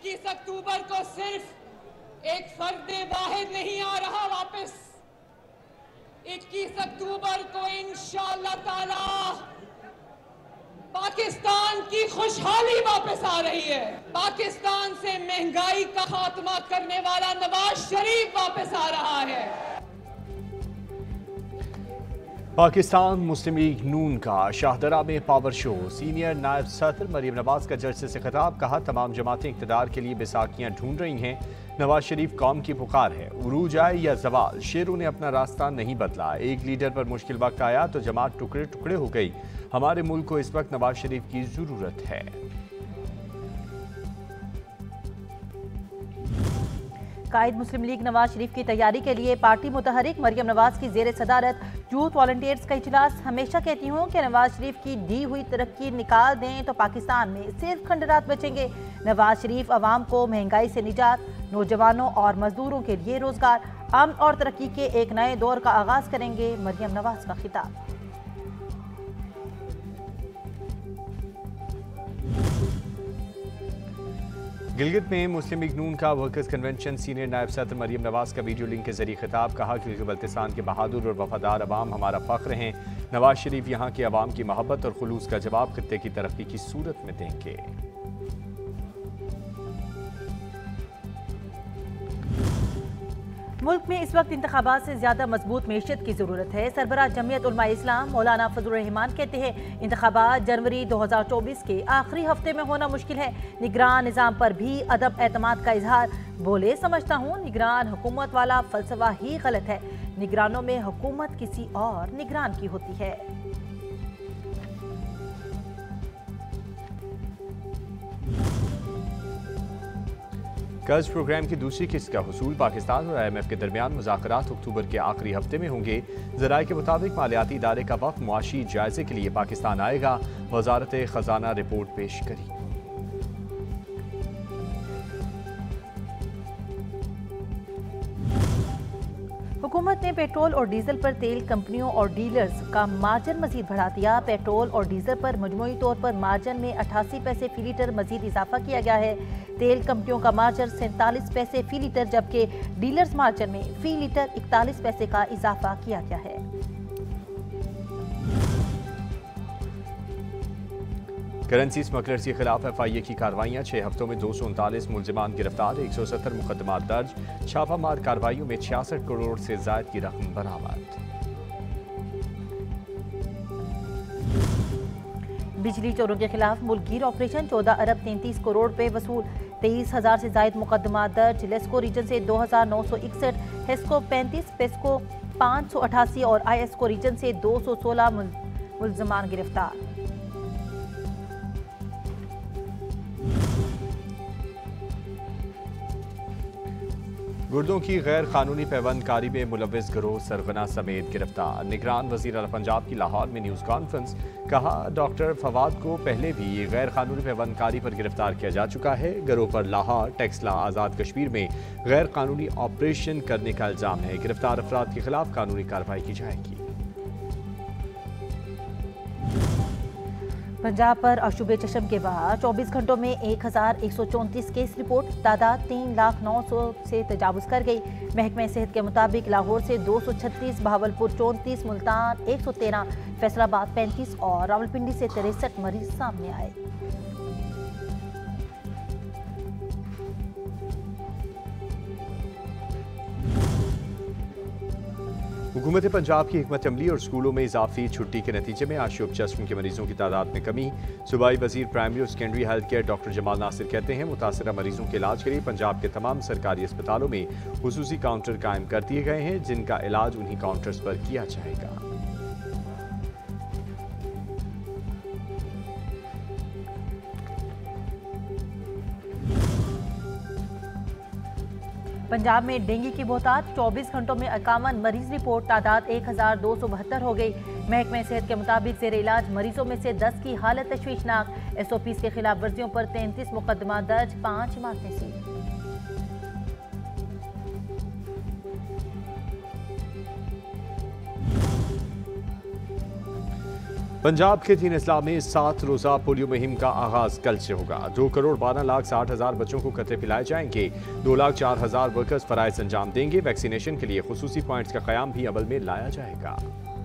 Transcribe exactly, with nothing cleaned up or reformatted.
इक्कीस अक्टूबर को सिर्फ एक फर्द वाहिद नहीं आ रहा वापस, इक्कीस अक्टूबर को इंशाअल्लाह ताला पाकिस्तान की खुशहाली वापस आ रही है। पाकिस्तान से महंगाई का खात्मा करने वाला नवाज शरीफ वापस आ रहा है। पाकिस्तान मुस्लिम लीग नून का शाहदरा में पावर शो, सीनियर नायब सदर मरीम नवाज का जलसे से खिताब, कहा तमाम जमातें इक़्तिदार के लिए बैसाखियाँ ढूंढ रही हैं, नवाज शरीफ कौम की पुकार है, उरूज आए या जवाल, शेरों ने अपना रास्ता नहीं बदला, एक लीडर पर मुश्किल वक्त आया तो जमात टुकड़े टुकड़े हो गई, हमारे मुल्क को इस वक्त नवाज शरीफ की जरूरत है। कायद मुस्लिम लीग नवाज शरीफ की तैयारी के लिए पार्टी मुतहरिक मरियम नवाज की जेर सदारत यूथ वॉलंटियर्स का इजलास। हमेशा कहती हूँ कि नवाज शरीफ की दी हुई तरक्की निकाल दें तो पाकिस्तान में सिर्फ खंडरात बचेंगे। नवाज शरीफ अवाम को महंगाई से निजात, नौजवानों और मजदूरों के लिए रोजगार, अमन और तरक्की के एक नए दौर का आगाज करेंगे। मरियम नवाज का खिताब। गिलगित में मुस्लिम लीग नून का वर्कर्स कन्वेंशन, सीनियर नायब सदर मरीम नवाज का वीडियो लिंक के जरिए खिताब, कहा गिलगित बल्तिस्तान के बहादुर और वफादार अवाम हमारा फख्र हैं, नवाज शरीफ यहाँ के अवाम की मोहब्बत और खुलूस का जवाब खित्ते की तरक्की की सूरत में देंगे। मुल्क में इस वक्त इंतखाबात से ज्यादा मजबूत मैशियत की जरूरत है। सरबराह जमीयत उलमा इस्लाम मौलाना फजलुर रहमान कहते हैं इंतखाबात जनवरी दो हजार चौबीस के आखिरी हफ्ते में होना मुश्किल है। निगरान निज़ाम पर भी अदम एतमाद का इजहार, बोले समझता हूँ निगरान हुकूमत वाला फलसफा ही गलत है, निगरानों में हुकूमत किसी और निगरान की होती है। कर्ज प्रोग्राम की दूसरी किस्त का हुसूल, पाकिस्तान और आई एम एफ के दरमियान मुज़ाकरात अक्टूबर के आखिरी हफ्ते में होंगे। ज़राए के मुताबिक मालियाती इदारे का वक्त मुआशी जायजे के लिए पाकिस्तान आएगा। वजारत खजाना रिपोर्ट पेश करी। हुकूमत ने पेट्रोल और डीजल पर तेल कंपनियों और डीलर्स का मार्जिन मजीद बढ़ा दिया। पेट्रोल और डीजल पर मजमूई तौर पर मार्जिन में अट्ठासी पैसे फी लीटर मजीद इजाफा किया गया है। तेल कंपनियों का मार्जिन सैंतालीस पैसे फी लीटर, जबकि डीलर्स मार्जिन में फी लीटर इकतालीस पैसे का इजाफा किया गया है। करेंसी स्मगलर्स के खिलाफ एफ आई ए की कार्रवाइयाँ, छह हफ्तों में दो सौ उनतालीस मुलजिमान गिरफ्तार, एक सौ सत्तर मुकदमा दर्ज, छापामार कार्रवाइयों में छियासठ करोड़ से जायद की रकम बरामद। बिजली चोरों के खिलाफ मुल्कगीर ऑपरेशन, चौदह अरब तैंतीस करोड़ पे वसूल, तेईस हजार से जायद मुकदमा दर्ज। लेस्को रीजन से दो हजार नौ सौ इकसठ, हेस्को पैंतीस, पेस्को पाँच सौ अठासी और आई एसको रीजन से दो सौ सोलह मुलजमान गिरफ्तार। गुर्दों की गैर कानूनी पैबंदकारी में मुलविस गिरोह सरगना समेत गिरफ्तार। निगरान वजीर आला पंजाब की लाहौर में न्यूज़ कॉन्फ्रेंस, कहा डॉक्टर फवाद को पहले भी गैर कानूनी पैबंदकारी पर गिरफ्तार किया जा चुका है। गिरोह पर लाहौर, टेक्सला, आज़ाद कश्मीर में गैर कानूनी ऑपरेशन करने का इल्ज़ाम है। गिरफ्तार अफराद के खिलाफ कानूनी कार्रवाई की जाएगी। पंजाब पर अशुबे चशम के बाद चौबीस घंटों में एक हजार एक सौ चौंतीस केस रिपोर्ट, तादाद तीन लाख नौ सौ से तजावुज कर गई। महकमे सेहत के मुताबिक लाहौर से दो सौ छत्तीस, बहावलपुर चौंतीस, मुल्तान एक सौ तेरह, फैसलाबाद पैंतीस और रावलपिंडी से तिरसठ मरीज सामने आए। हुकूमत पंजाब की हिकमत अमली और स्कूलों में इजाफी छुट्टी के नतीजे में आशुब चश्म के मरीजों की तादाद में कमी। सूबाई वजीर प्राइमरी और secondary health care doctor Jamal Nasir कहते हैं मुतासरा मरीजों के इलाज के लिए पंजाब के तमाम सरकारी अस्पतालों में खुसूसी काउंटर कायम कर दिए गए हैं, जिनका इलाज उन्हीं काउंटर्स पर किया जाएगा। पंजाब में डेंगू की बहुतात, चौबीस घंटों में इक्यावन मरीज रिपोर्ट, तादाद एक हजार दो सौ बहत्तर हो गई। महकमे सेहत के मुताबिक जेर इलाज मरीजों में से दस की हालत तशवीशनाक। एस ओ पीज़ के खिलाफ वर्जियों पर तैंतीस मुकदमा दर्ज, पाँच इमारतें सील। पंजाब के तीन अजला में सात रोजा पोलियो मुहिम का आगाज कल से होगा। दो करोड़ बारह लाख साठ हजार बच्चों को कतरे पिलाए जाएंगे। दो लाख चार हजार वर्कर्स फराइज अंजाम देंगे। वैक्सीनेशन के लिए खुसूसी पॉइंट्स का कयाम भी अमल में लाया जाएगा।